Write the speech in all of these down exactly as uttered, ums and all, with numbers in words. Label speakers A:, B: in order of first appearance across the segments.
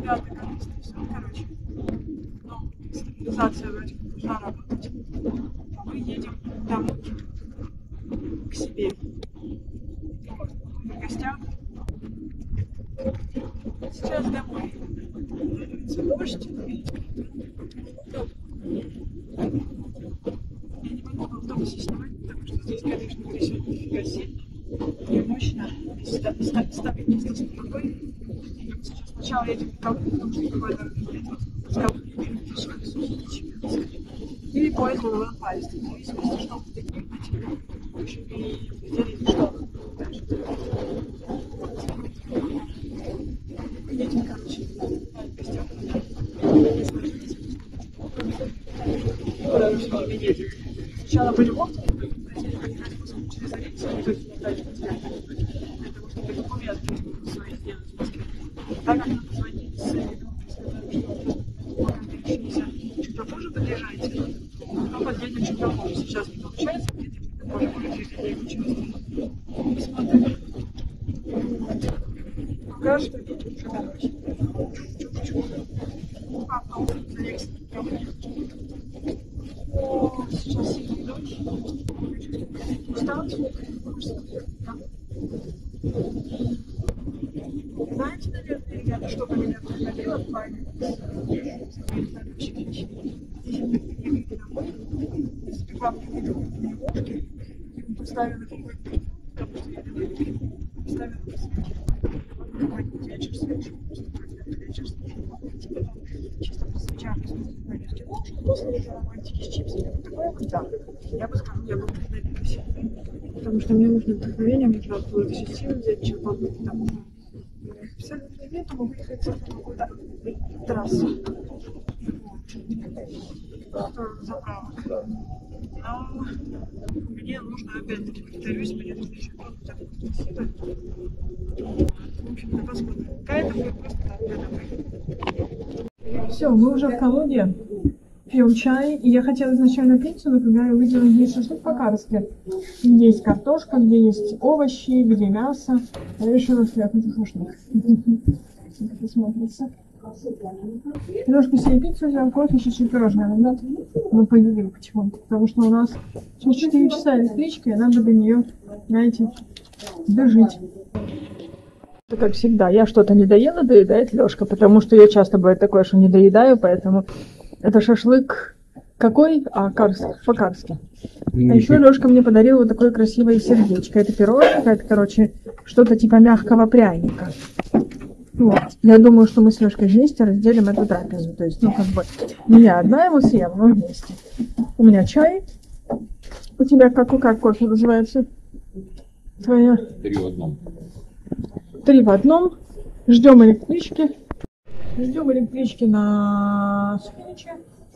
A: девятый количество, все, короче. Ну, сигнализация вроде как должна работать. Мы едем домой, к себе. Вот, в гостях. Сейчас домой. Дождь. Я не могу в автобусе снимать, потому что здесь, конечно, трясет нифига себе. И мощно. Ставить место спокойно. Сейчас сначала едем в Калугу, потому что другой дороги нет. С Калуги берем пешком или поезд на Новофальск. В зависимости, что вы такие, в общем, и где что. Едем, короче, в гостях. Куда вы что видите? Сначала были в Омске, хотели поехать через Оренцию, то есть не дали потерять, для того, чтобы документы свои сделать в Москве. Так как нам позвонили с ребенком, сказали, что пока вы еще нельзя, чуть попозже подъезжайте, но подъедем чуть попозже. Сейчас не получается, где-то чуть попозже будет через день участок. Посмотрим. Пока что едем уже дорожь. А, потом залез. Сейчас сильный дождь. Устал человек. Знаете, наверное, ребята, что меня вдохновило в плане следующих вещей. Если мы приехали домой, запекла мне тренировки, поставила какой-то, допустим, я люблю, поставила какой-нибудь вечер свежий, просто какой-то вечер свежий, чисто по свечам, повестки лучше, после этого романтики с чипсами. Вот такое вот да. Я бы сказала, я бы вдохновилась. Потому что мне нужно вдохновение, мне нужно вытащить силы, взять чем побыть, потому что абсолютно нет, могу выехать в какую-то трассу. Заправок. Но мне нужно, опять-таки, повторюсь, мне нужно еще кто-то такой силы. В общем-то, посмотрим. Какая-то будет просто дорога домой. Все, мы уже в Калуге. Пьем чай. И я хотела изначально пиццу, но когда я увидела, где есть шашлык по-карски, где есть картошка, где есть овощи, где мясо, я решила, что я хочу шашлык. Как это смотрится. Немножко себе пиццу взял, кофе, чуть-чуть пирожное. Иногда мы поедим почему-то, потому что у нас через четыре часа электричка, и надо до нее, знаете, дожить. Это как всегда, я что-то не доела, доедает Лёшка, потому что я часто бывает такое, что не доедаю, поэтому это шашлык какой? А, карс, по-карски. А еще Лёшка мне подарил вот такое красивое сердечко. Это пирожное, это, короче, что-то типа мягкого пряника. Вот. Я думаю, что мы с Лёшкой вместе разделим эту трапезу. То есть, ну, как бы, не я одна его съем, но вместе. У меня чай. У тебя как, как кофе называется? Твоя?
B: Три в одном.
A: Три в одном. Ждем электрички. Ждем электрички на Сухиниче.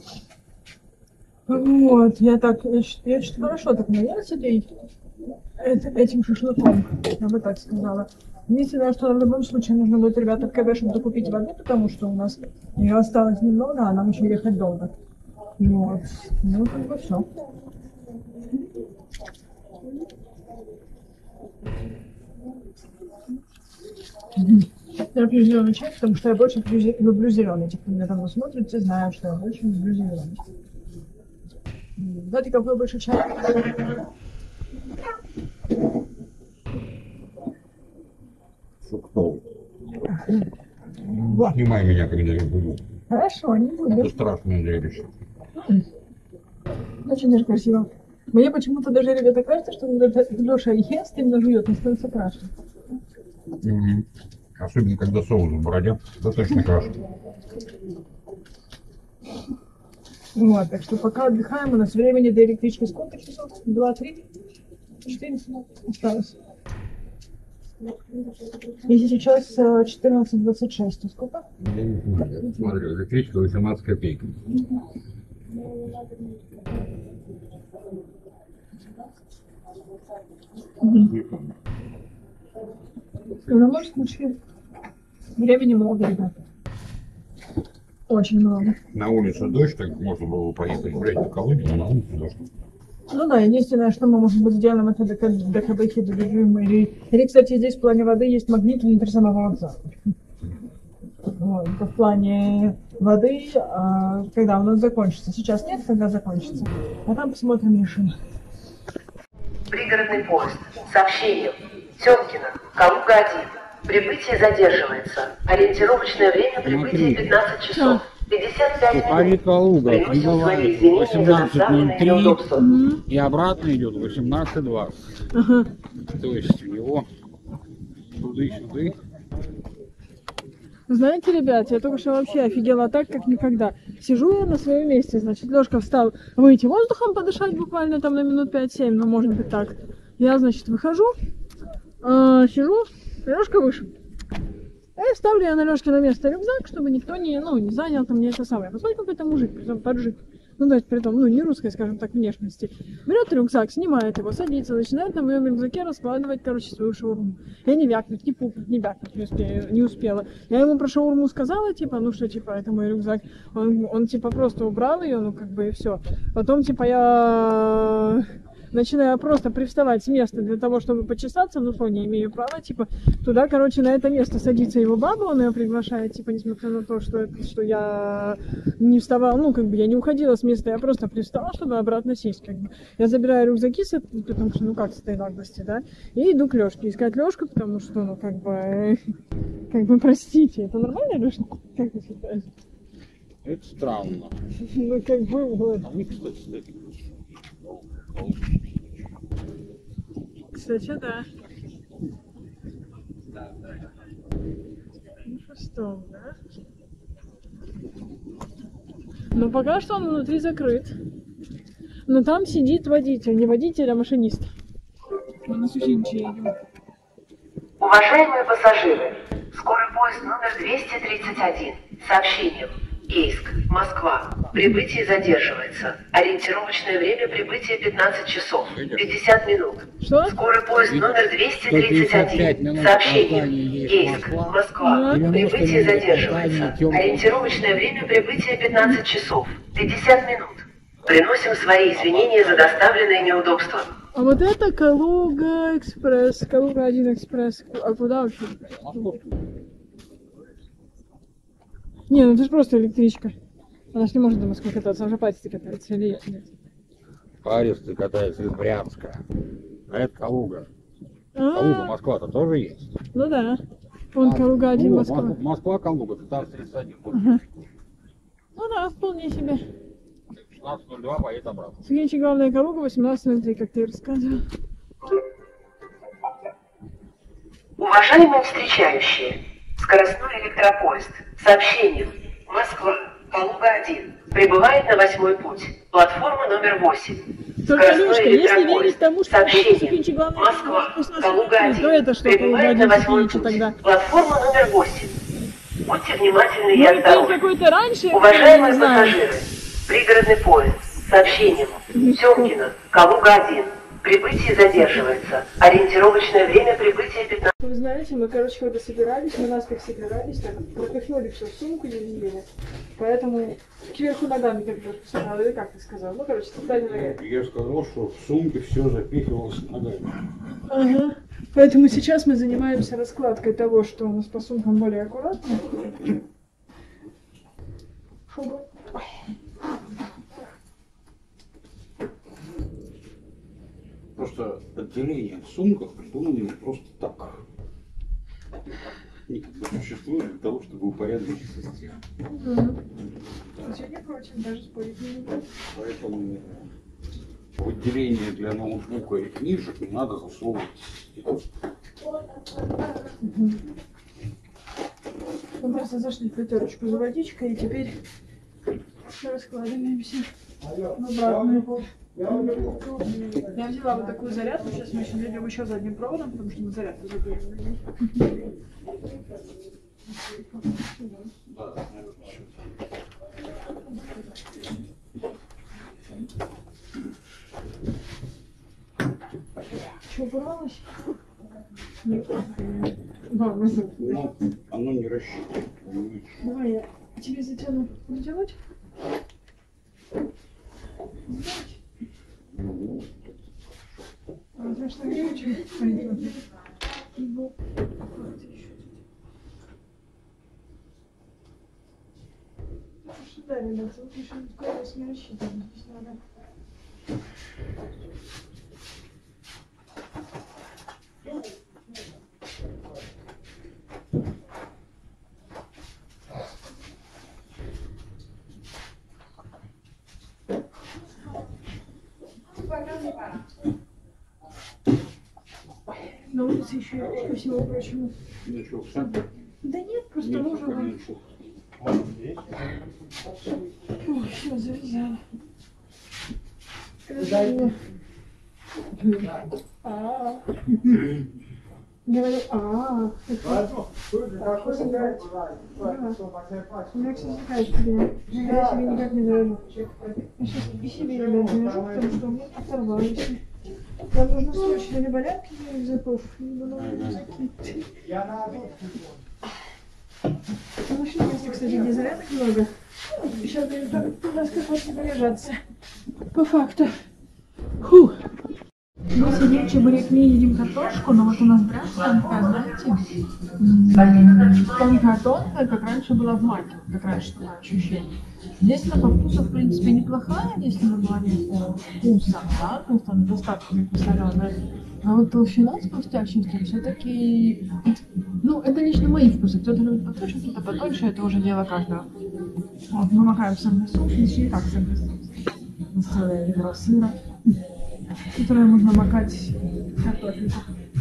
A: Вот, я так, я, я что-то хорошо так наелась этой, этим шашлыком, я бы так сказала. Единственное, что в любом случае нужно будет, ребята, в КБ, чтобы докупить воды, потому что у нас ее осталось немного, а нам еще ехать долго. Вот, ну, как бы все. Я пью зеленый чай, потому что я больше люблю зеленый. Те, кто меня давно смотрит, все знают, что я больше люблю зеленый. Знаете, какой больше чай?
B: Фруктовый. Снимай меня, когда я буду.
A: Хорошо, не буду.
B: Это страшное зрелище.
A: Очень даже красиво. Мне почему-то даже, ребята, кажется, что когда Леша ест, именно жует, он становится краше.
B: Mm-hmm. Особенно, когда соус в бороде. Это точно краше.
A: Вот, так что пока отдыхаем, у нас времени до электрички сколько часов? Два, три? Четыре осталось. Если сейчас четырнадцать двадцать шесть, то сколько?
B: Я не знаю. Смотрю, электричка восемнадцать копеек.
A: В любом случае, времени много, ребята. Очень много.
B: На улице дождь, так можно было поехать гулять в Калуге, но на улице дождь.
A: Ну да, единственное, что мы, может быть, сделаем, это до КБХ добежим. Или, или, кстати, здесь в плане воды есть магнит внутри самого вокзала. Вот, это в плане воды, а, когда у нас закончится. Сейчас нет, когда закончится. А там посмотрим машину.
C: Пригородный поезд. Сообщение. Тёмкино. Калуга один. Прибытие задерживается. Ориентировочное время прибытия пятнадцать часов пятьдесят пять минут.
B: Калуга
C: Приносим свои извинения за доставленное неудобство.
B: восемнадцать ноль три и обратно идет восемнадцать двадцать.
A: Ага.
B: То есть у него туды-сюды.
A: Знаете, ребят, я только что вообще офигела так, как никогда. Сижу я на своем месте, значит, Лёшка встал выйти воздухом подышать буквально там на минут пять-семь, ну, может быть, так. Я, значит, выхожу, э, сижу, Лёшка вышел. И ставлю я на Лёшке на место рюкзак, чтобы никто не, ну, не занял там мне это самое. Посмотри, какой-то мужик, притом поджиг. Ну, то есть, при том, ну, не русской, скажем так, внешности. Берет рюкзак, снимает его, садится, начинает на моем рюкзаке раскладывать, короче, свою шаурму. Я не вякнуть, не пукнуть, не вякнуть не, успею, не успела. Я ему про шаурму сказала, типа, ну, что, типа, это мой рюкзак. Он, он типа, просто убрал ее, ну, как бы, и все. Потом, типа, я начинаю просто привставать с места для того, чтобы почесаться, ну, что, не имею права, типа, туда, короче, на это место садится его баба, он ее приглашает, типа, несмотря на то, что, это, что я не вставала, ну, как бы, я не уходила с места, я просто привстала, чтобы обратно сесть, как бы. Я забираю рюкзаки, с этой, потому что, ну, как с этой наглости, да, и иду к Лёшке, искать Лёшку, потому что, ну, как бы, как бы, простите, это нормально, Лёшка? Как ты считаешь?
B: Это странно.
A: Ну, как бы, вот.
B: А мне, кстати, кстати,
A: Кстати, да. Ну, шестом, да? Но пока что он внутри закрыт. Но там сидит водитель, не водитель, а машинист. Мы на Сусинче едем.
C: Уважаемые пассажиры, скорый поезд номер двести тридцать один. Сообщение. Ейск, Москва. Прибытие задерживается. Ориентировочное время прибытия пятнадцать часов пятьдесят минут.
A: Что?
C: Скорый поезд номер двести тридцать один. Сообщение. Ейск, Москва. Прибытие задерживается. Ориентировочное время прибытия пятнадцать часов пятьдесят минут. Приносим свои извинения за доставленное неудобство.
A: А вот это Калуга Экспресс. Калуга один Экспресс. А куда вообще? Не, ну это же просто электричка. Она ж не может до Москвы кататься, она же пальцы катается или нет?
B: Паристы катаются из Брянска. А это Калуга.
A: А,
B: Калуга, Москва-то тоже есть.
A: ну да. Вон Калуга один
B: Ну,
A: Москва.
B: Мос- Москва, Калуга, пятнадцать тридцать один.
A: Ага. Ну да, вполне себе.
B: шестнадцать ноль два поедет обратно.
A: Сергеевич, главная Калуга восемнадцать ноль три, как ты и рассказывал.
C: Уважаемые встречающие, скоростной электропоезд. Сообщение. Москва. Калуга один. Прибывает на восьмой путь. Платформа номер восемь.
A: Только,
C: Скоростной
A: Лёшка, если
C: электропоезд.
A: верить тому, что
C: Сообщение.
A: Сергеевич, главная
C: Москва.
A: Калуга
C: Калуга один.
A: то это что, Калуга
C: Прибывает на
A: один
C: восьмой
A: Сергеевича
C: путь.
A: тогда?
C: Платформа номер восемь. Будьте внимательны и
A: Ну, это
C: осторожны.
A: какой-то раньше, я
C: Уважаемые
A: не знаю.
C: пассажиры, пригородный поезд. Сообщение. Тёмкино. Калуга один. Прибытие задерживается. Ориентировочное время прибытия пятнадцать.
A: Вы знаете, мы, короче, когда собирались, мы наспех собирались, так пропихнули все в сумку еле-еле. Поэтому кверху ногами, как Лёшка сказал, или как ты сказал? Ну, короче, сзади ногами.
B: Я сказал, что в сумке все запихивалось ногами.
A: Ага. Поэтому сейчас мы занимаемся раскладкой того, что у нас по сумкам более аккуратно. Шуба.
B: Просто отделение в сумках придумали не просто так. Они как бы существуют для того, чтобы упорядочить систему.
A: Угу. Сегодня против, даже спорить не буду.
B: Поэтому в отделение для ноутбука и книжек не надо засовывать.
A: Угу. Мы просто зашли в пятерочку за водичкой и теперь раскладываемся в обратную пол. Я взяла вот такую зарядку, сейчас мы еще найдем еще за одним проводом, потому что мы зарядку забыли. Что, порвалось? Нет.
B: Но оно не рассчитано.
A: Давай я тебе затяну. Затянуть? А, знаешь, что я хочу? да, ребята, вот еще скорость не рассчитываем. Здесь надо. На улице еще, ко всему прочему.
B: Ну что, в центре?
A: Да нет, просто
B: Нет,
A: лужа.
B: пока меньше.
A: Ой, все, завязали. Красиво. А. Говорю, а. Так, вот играть. У меня, кстати, такая история. Я себе никак не дорожу. Я сейчас и себе, ребят, не дорожу, потому что у меня оторвались. Нам нужно срочно либо ляпки для рюкзаков, либо новые рюкзаки. Ну, еще места, кстати, где зарядок много. Сейчас будем у нас как вот заряжаться. По факту. Фу. Мы сидим, чебурек, не едим картошку, но вот у нас брянская такая, знаете, тонкая-тонкая, как раньше была в маке, как раньше такое ощущение. Здесь она по вкусу, в принципе, неплохая, если мы говорим о вкусах, да, то есть она достаточно посоленая. А вот толщина спустящаяся все-таки, ну, это лично мои вкусы. Кто-то любит потоньше, кто-то потоньше, это уже дело каждого. Вот, мы макаем сырный соус, здесь и так сырный соус. Целое ведро сыра, которое можно макать картофель.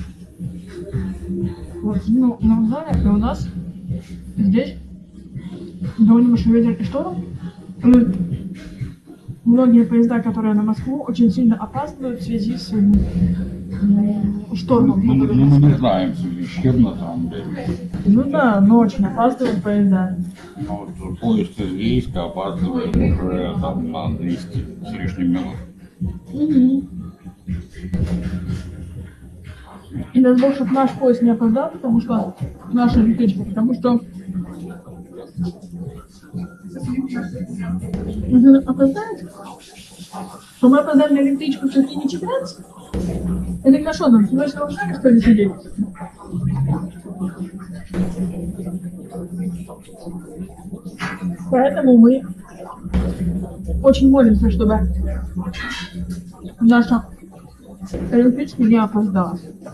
A: Вот, ну, на вокзале, и у нас здесь довольно большой ветер и шторм. Многие поезда, которые на Москву, очень сильно опаздывают в связи с штормом.
B: Ну, мы, мы не знаем, в связи с чем на самом деле.
A: Ну да, но очень опаздывают поезда.
B: Но вот поезд из Ейска опаздывает уже там на двести с лишним минут.
A: Угу. И дай бог, чтобы наш поезд не опоздал, потому что наша электричка, потому что если опоздает, то мы опоздали на электричку все-таки не четырнадцать. Это хорошо, нам срочно ушами, что ли, сидеть? Поэтому мы очень молимся, чтобы наша электричка не опоздала.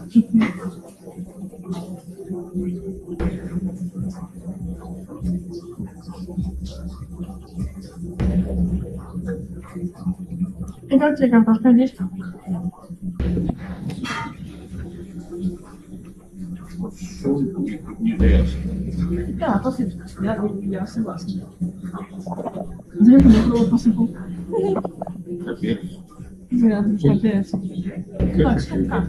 A: И как тебе картошка здесь?
B: Не дается.
A: Да, посыпь. Я, я согласна. Зря ты мне посыпал.
B: Капец.
A: Зря ты капец. Так, что как?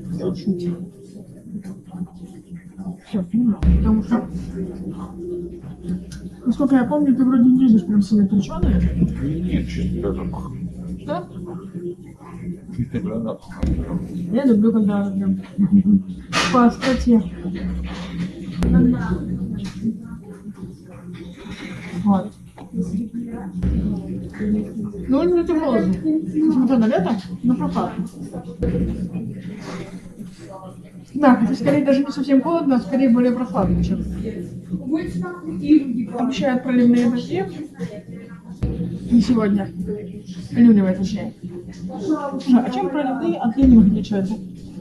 A: Все, понимаю. Потому что, насколько я помню, ты вроде не любишь прям сильно крученые.
B: Нет, чисто для запаха.
A: Да?
B: Чисто для запаха.
A: Я люблю, когда прям по остроте. Вот. Ну, не это холодно. Несмотря на лето, но прохладно. Да, это скорее даже не совсем холодно, а скорее более прохладно, чем. Обещают проливные дожди. Не сегодня. Ливневые, точнее. А чем проливные от ливневых отличаются?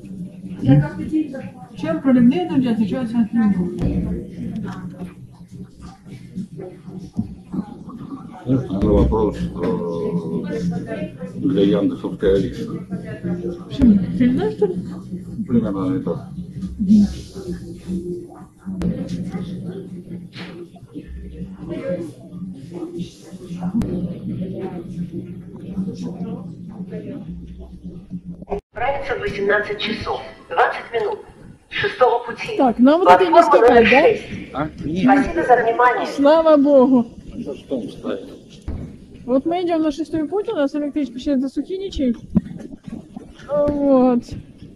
A: Чем проливные дожди отличаются от ливневых?
B: Это вопрос э, для Яндексовской Алисы.
A: Почему? Ты не знаешь, что ли?
B: Примерно это.
C: Правится в восемнадцать часов двадцать минут. Шестого пути.
A: Так, нам вот это не
C: Платформа номер
A: стыкает,
C: шесть.
B: А? Нет.
C: Спасибо за внимание.
A: да? Слава Богу.
B: За что он ставит?
A: Вот мы идем на шестой путь, у нас электричка сейчас до Сухиничей. Вот.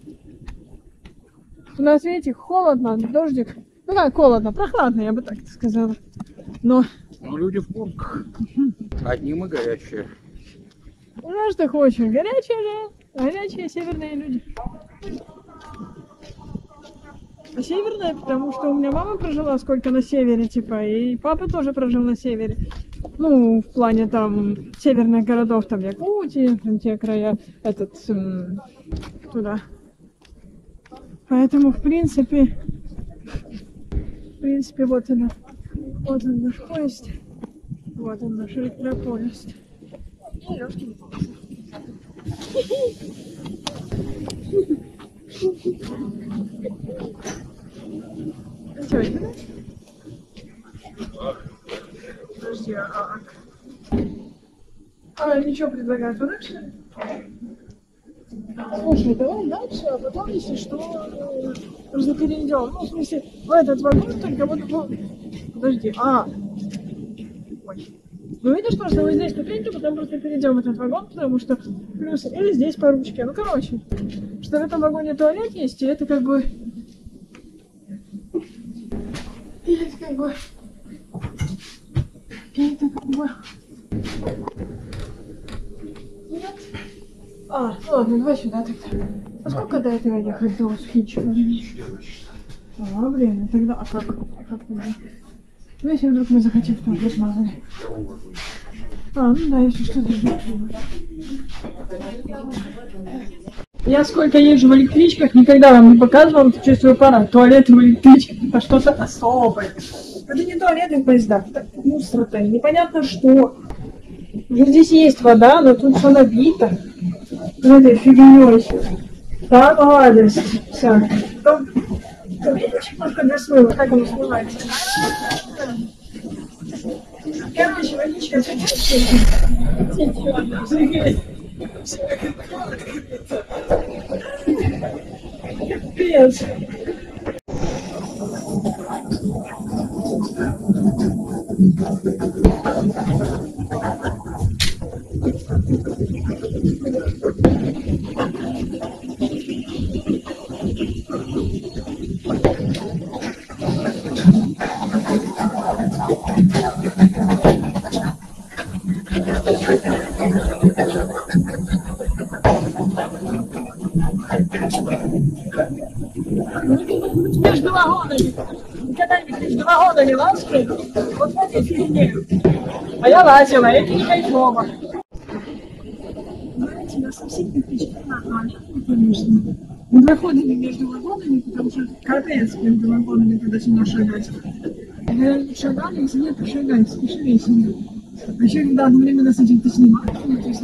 A: У нас, видите, холодно, дождик. Ну как холодно, прохладно, я бы так сказала. Но
B: Ну, люди в куртках. Одни мы горячие.
A: ну что хочешь, горячие же, горячие северные люди. А северная, потому что у меня мама прожила сколько на севере, типа, и папа тоже прожил на севере. Ну, в плане там северных городов, там Якутии, там те края, этот, м, туда. Поэтому, в принципе, в принципе, вот она, вот он наш поезд, вот он наш электропоезд. И ёшкин палки. А чё, это? Подожди, а... А, ничего предлагают дальше? Слушай, давай дальше, а потом, если что, просто перейдем. Ну, в смысле, в этот вагон только вот... Подожди, а... Ой. Ну, видишь, просто вот здесь ступеньки, потом просто перейдем в этот вагон, потому что плюс... Или здесь по ручке. Ну, короче, что в этом вагоне туалет есть, и это как бы... И это как бы... И это как бы... Нет. А, ну ладно, давай сюда тогда. А сколько до этого ехать до Усхичева? А, блин, тогда... А как? А как тогда? Ну, если вдруг мы захотим, то уже смазали. А, ну да, если что, то ждем. Я сколько езжу в электричках, никогда вам не показывала этот чувствую аппарат. Туалеты в электричках — это что-то особое. Это не туалеты в поездах, это мусор-то, непонятно что. Уже здесь есть вода, но тут все набито. Вот этой фигнёй. Так, молодец. Все. Потом... Видишь, немножко для смыва, как оно смывается. Короче, водичка Капец. Между вагонами. Когда-нибудь между вагонами лазили? Вот в этой фигне. А я лазила, это не кайфово. Знаете, я совсем не впечатлена туалетом, конечно. Мы проходили между вагонами, потому что капец между вагонами, когда сюда шагать. Когда шагали, если нет, то шагать, спешили сюда. А еще когда одновременно с этим ты снимаешь, то есть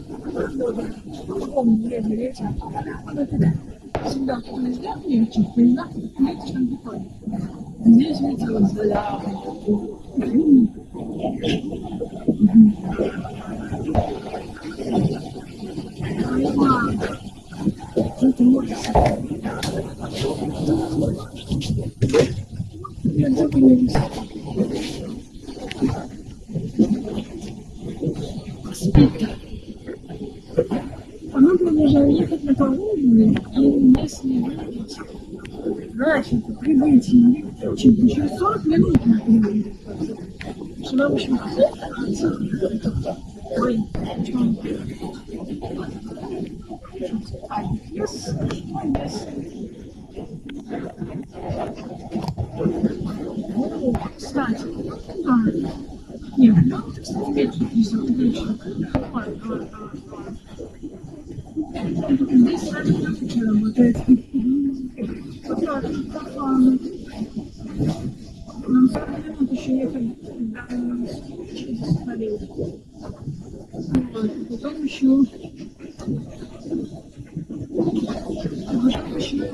A: помню, лето, лето. Всегда кто везде легче, в поездах легче, там прикольно. Здесь видите, вот заля. Это ужас. Я запомнилась. Спит. А мы продолжаем ехать на Колумбию, и если видеть, значит, прибытие чуть через сорок минут на прибытие. Что нам еще ой, что он? Yes, yes. Кстати, да. Нет, ну, кстати, вечер, если вечер. Давай, давай, давай. Здесь сразу не работает. Вот так, профаны. Нам сорок минут еще ехать через столетие. Вот, потом еще... Потом еще...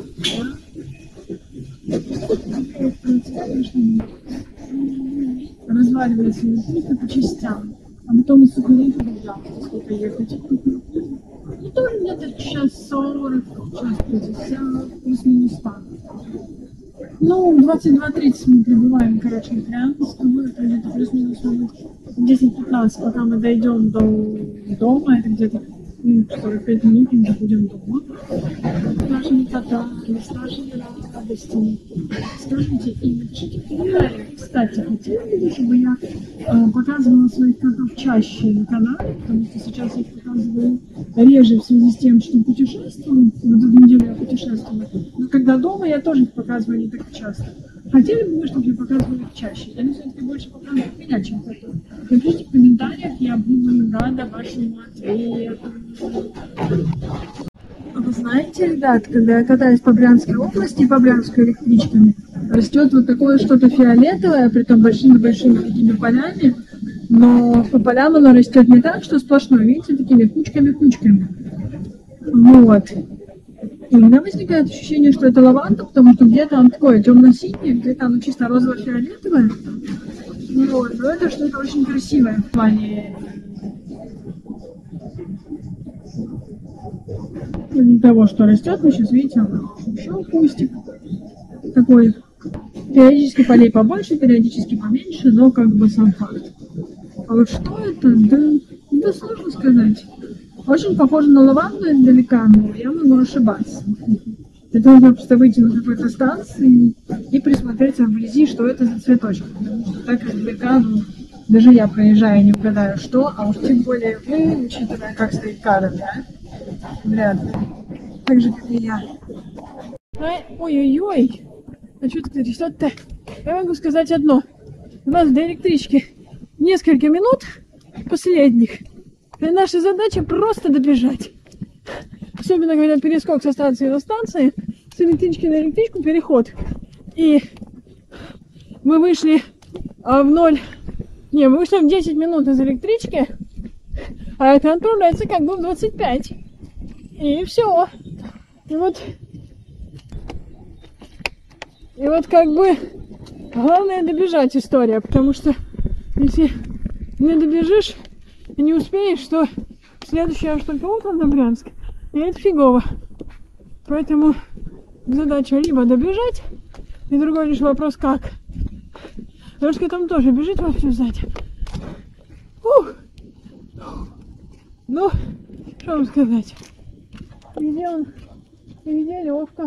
A: Да? В принципе, конечно, разваливается электрика по частям. А потом из Сухарей туда, сколько ехать. Ну, тоже где-то час сорок, час пятьдесят, плюс-минус так. Ну, в двадцать два тридцать мы прибываем, короче, в Брянск, будет где-то плюс-минус десять пятнадцать, пока мы дойдем до дома, это где-то сорок пять минут мы будем дома. С нашими татами, с нашими радостями. Скажите, и, кстати, хотели бы, чтобы я э, показывала своих котов чаще на канале, потому что сейчас я их показываю реже в связи с тем, что путешествую. Вот эту неделю я путешествую. Но когда дома, я тоже их показываю не так часто. Хотели бы вы, чтобы я показывала их чаще? Я все-таки больше показываю меня, чем котов. Напишите в комментариях, я буду рада вашему ответу. Вы знаете, ребят, когда я катаюсь по Брянской области, по Брянской электричками, растет вот такое что-то фиолетовое, притом большими-большими такими полями, но по полям оно растет не так, что сплошное, видите, такими кучками-кучками. Вот. И у меня возникает ощущение, что это лаванда, потому что где-то оно такое темно-синее, где-то оно чисто розово-фиолетовое. Вот. Но это что-то очень красивое в плане того, что растет. Вы сейчас видите, еще кустик такой. Периодически полей побольше, периодически поменьше, но как бы сам факт. А вот что это? Да, да сложно сказать. Очень похоже на лаванду издалека, но я могу ошибаться. Это нужно просто выйти на какой-то станции и присмотреться вблизи, что это за цветочек. Потому что так издалека, ну, даже я проезжаю, не угадаю, что, а уж тем более вы, учитывая, как стоит карта, да? Вряд ли. Так же, как и я. Ой-ой-ой. А что тут растет-то? Я могу сказать одно. У нас до электрички несколько минут последних. И наша задача просто добежать. Особенно, когда перескок со станции на станции, с электрички на электричку переход. И мы вышли а, в ноль... Не, мы вышли в десять минут из электрички, а это отправляется как бы в двадцать пять. И все. И вот... И вот как бы главное добежать история, потому что если не добежишь и не успеешь, то следующий аж только утром на Брянск, и это фигово. Поэтому задача либо добежать, и другой лишь вопрос как. Лёшка там тоже бежит вовсю сзади. Ух. Ну, что вам сказать? Где он? Где Лёшка?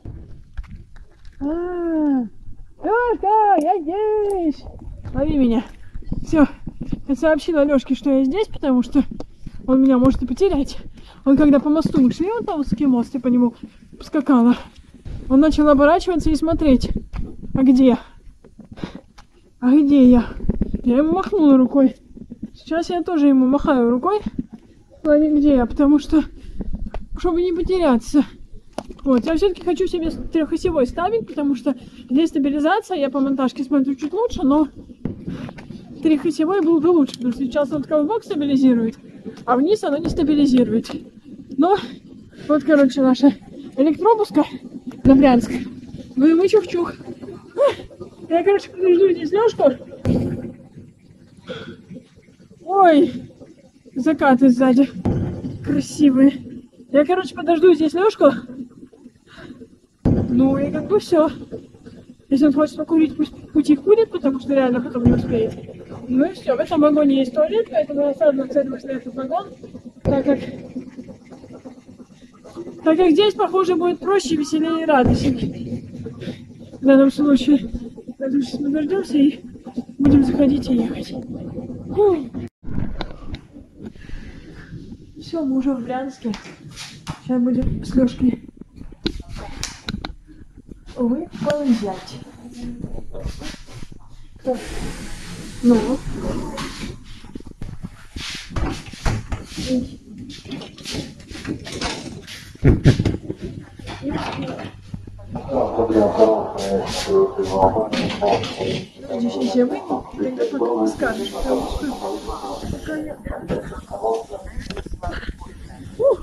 A: А, Лёшка, я здесь! Лови меня. Все, я сообщила Лёшке, что я здесь, потому что он меня может и потерять. Он когда по мосту мы шли, вот Павловский мост, я по нему скакала, он начал оборачиваться и смотреть, а где? А где я? Я ему махнула рукой. Сейчас я тоже ему махаю рукой, лови где я, потому что, чтобы не потеряться. Вот, я все-таки хочу себе трехосевой ставить, потому что здесь стабилизация, я по монтажке смотрю чуть лучше, но трехосевой был бы лучше, потому что сейчас он только в бок стабилизирует, а вниз оно не стабилизирует. Но вот, короче, наша электробуска на Брянск. Ну и мы чух-чух. Я, короче, подожду здесь Лёшку. Ой, закаты сзади красивые. Я, короче, подожду здесь Лёшку. Ну и как бы все. Если он хочет покурить, пусть пути курит, потому что реально потом не успеет. Ну и все. В этом вагоне есть туалет, поэтому я сразу нацелилась на этот вагон, так как так как здесь, похоже, будет проще, веселее и радостнее. В данном случае. Поэтому сейчас мы дождемся и будем заходить и ехать. Все, мы уже в Брянске. Сейчас будем с Лёшкой выползять. Так. Ну. Сейчас я выйду, и тогда потом скажешь, потому что пока я... Ух!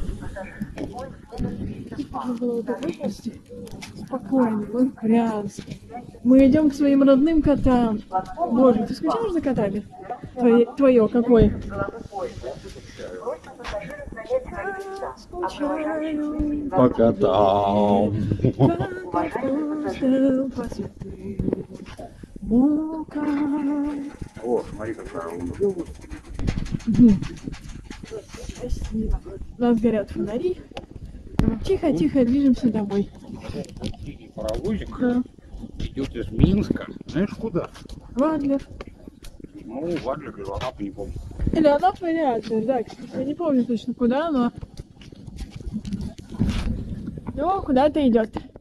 A: Нужно было вот так выползти. Спокойно, мы в Брянске. Мы идем к своим родным котам. Боже, ты скучаешь за котами? Твое, твое какое? Скучаю.
B: По котам. О, смотри, какая умная.
A: Спасибо. нас горят фонари. Тихо-тихо движемся домой.
B: И паровозик
A: Да.
B: идет из Минска. Знаешь куда?
A: В Адлер.
B: Ну, в Адлер или в Анапу, не помню.
A: Или Анапа, или Адлер, да, кстати, я не помню точно куда, но... Ну, куда-то идет.